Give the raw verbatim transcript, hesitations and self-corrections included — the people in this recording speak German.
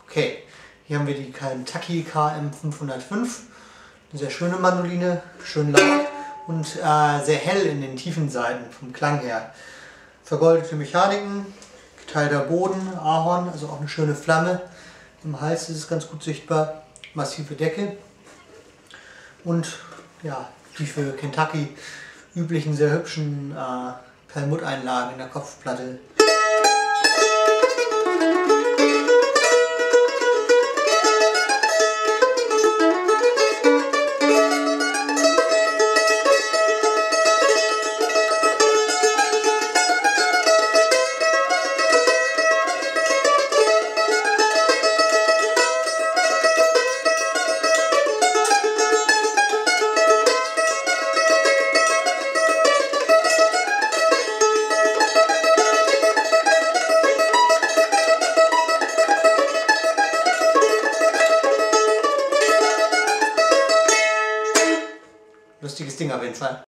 Okay, hier haben wir die Kentucky K M fünfhundertfünf. Eine sehr schöne Mandoline, schön laut und äh, sehr hell in den tiefen Saiten vom Klang her. Vergoldete Mechaniken, geteilter Boden, Ahorn, also auch eine schöne Flamme. Im Hals ist es ganz gut sichtbar, massive Decke und ja, die für Kentucky üblichen sehr hübschen äh, Perlmutteinlagen in der Kopfplatte. Lustiges Ding auf jeden Fall.